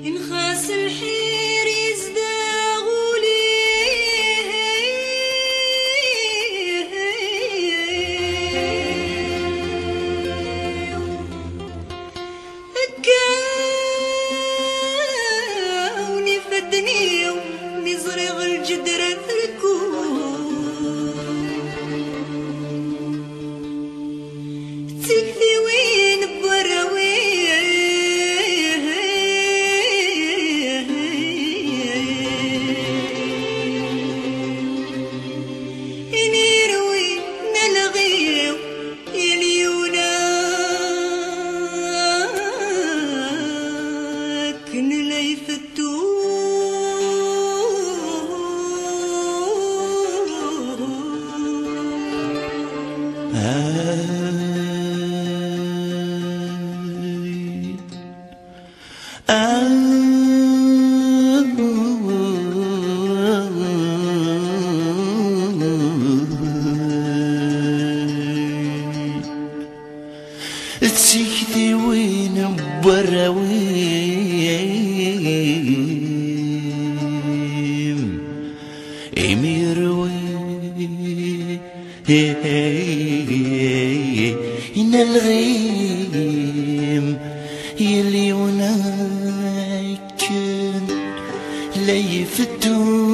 إن خاس الحير يزداغولي هكاوني فدني ونزرغ الجدر تكفي وين براويه ينيروي نلغيو يليونا كن لا يفتو تسيكتي وين براويم يميروي إن الغيم يلي هناك لا يفتو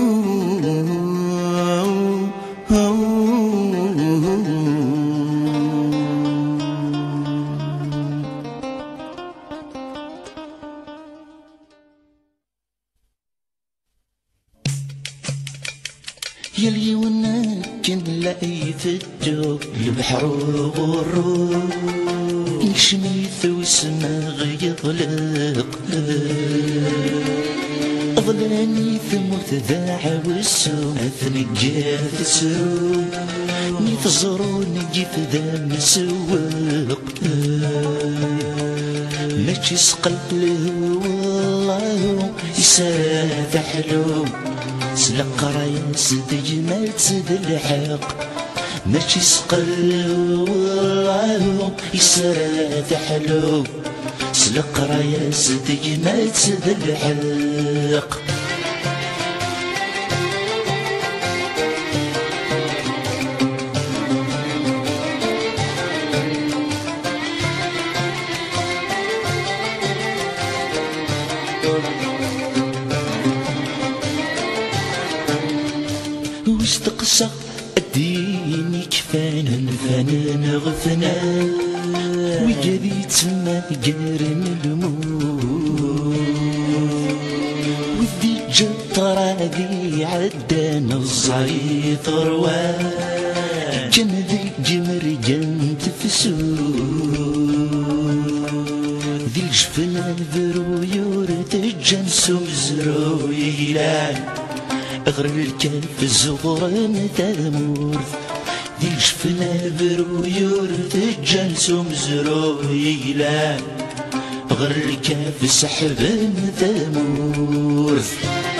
يلي هناك لا يفتو البحر والروح يشميث وسما يطلق ظلاني ثموت ذاع والسوم ثنجات سروم نتزرون جيف ذا مسوق ماشي سقل له والله يساعد حلو سلق رايس تجمال تسد الحق ماشي سقل والله يسرى حلو سلق رايس تجمال تسد الحق واستقصى الدين كفانا فانا غفنا وجابي تما قارن الموت وذي جطرادي عدانا الزعيط روان كان ذي الجمر جنت ذي الجفنا ذرويور تجنسو مزرويلان غير الكلف الزغران تامورث ذي جفنا برويور تجنسو مزرويلان غير الكلف سحبان تامورث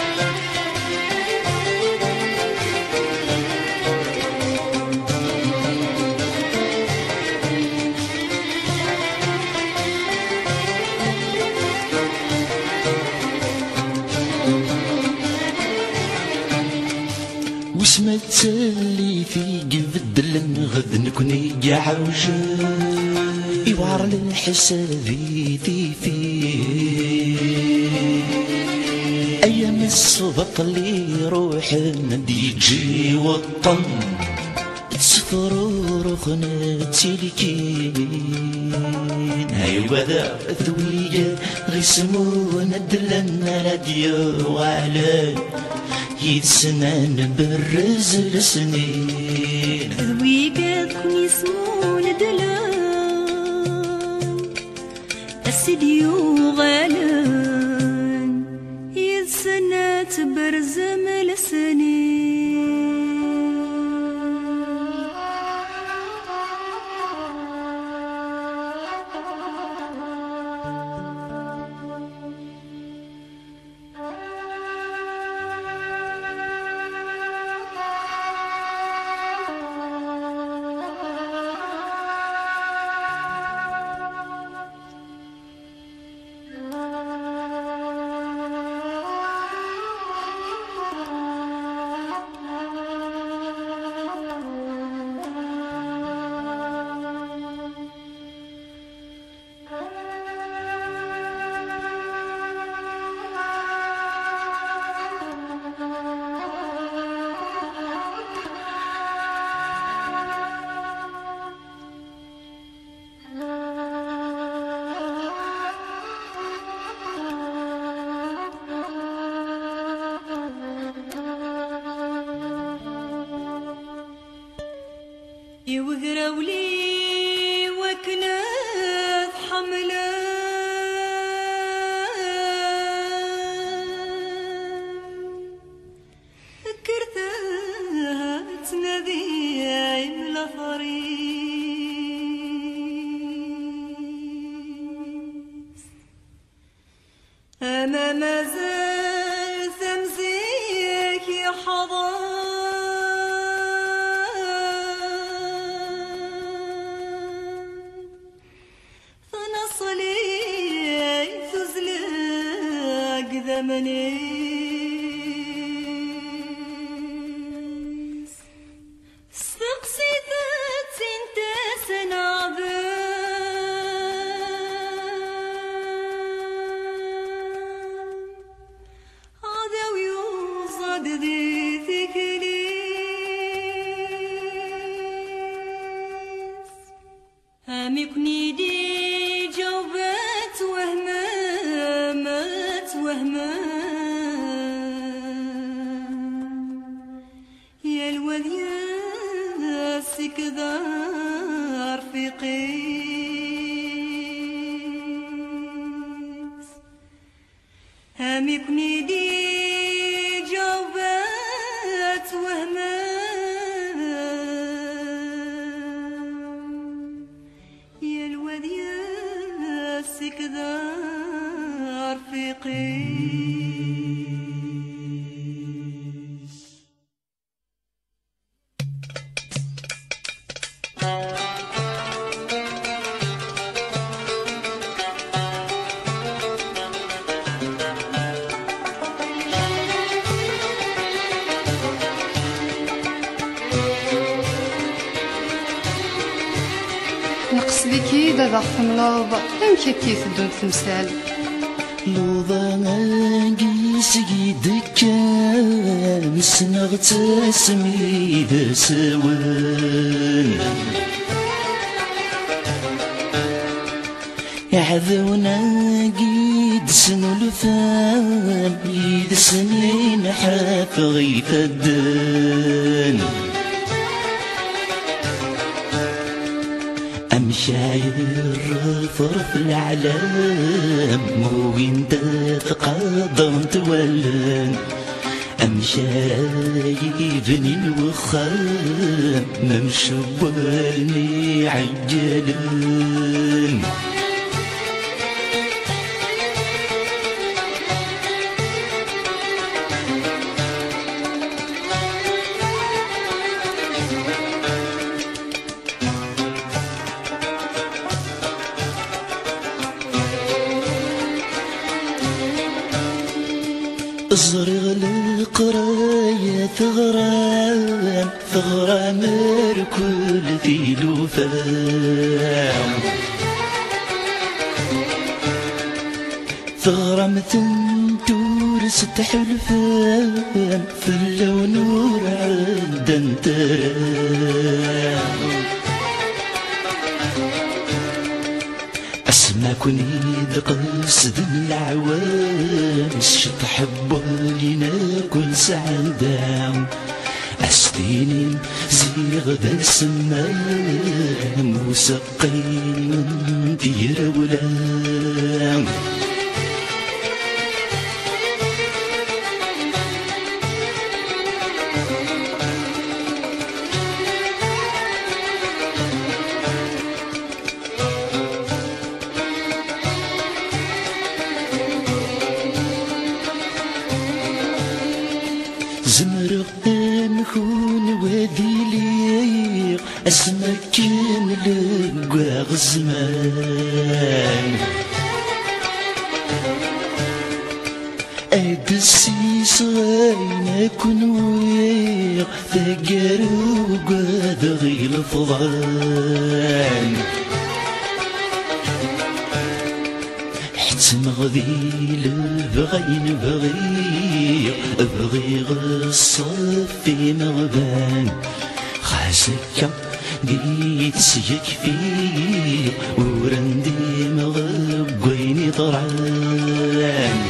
واسمة تسلي في قبدل غد نكوني عوجة يوعر الحسابي فيه أيام الصبط اللي روح ندي جي وطن سفر رخنا تلكين أيوة ذا ذوية غيسمونا دلنا راديو وعلان يتسنان بالرز لسنين ذويقات يسمون دلان السديو غالان يتسنات برزم لسنين يوغراولي وكنات حملة كرتها تنادي عمل فريس أنا مازال تمزيك يا حضر منيس سقسي ذات انت سنعبا عدو يوصد ذي ذكريس هم يكني دي جوبات وهمات كذا رفيقيس هم يكني دي جوبات وهمان يا الواد ياس كذا رفيقيس نقص بكي دابا تملوض امك كي تدون تمثال لوضا قيس يدك مسنغ تسمي ذا سوان يعذونا قيد سنو الفام يد سنين حافظي فدان أمشاير فرف العلام مو انت تقدم تولان أمشايبني الوخام ممشواني عجلان ازرغ القراية ثغرام ركول في لوفام ثغرام تنتور ستحلفان في اللون نور عدن ترام اسمع كنيد قصد العوام تحب لينا كل سعادة أستيني زيغ ذا السماء مسقين دير ولام زمرق نكون وادي ليق اسمك نلقى الزمان أقسي صغير كن ويق ثقر وقاد غيل فضان مغذيل بغين بغي غصفي مغبان خاسكا قيت سيكفي ورندي مغبيني طران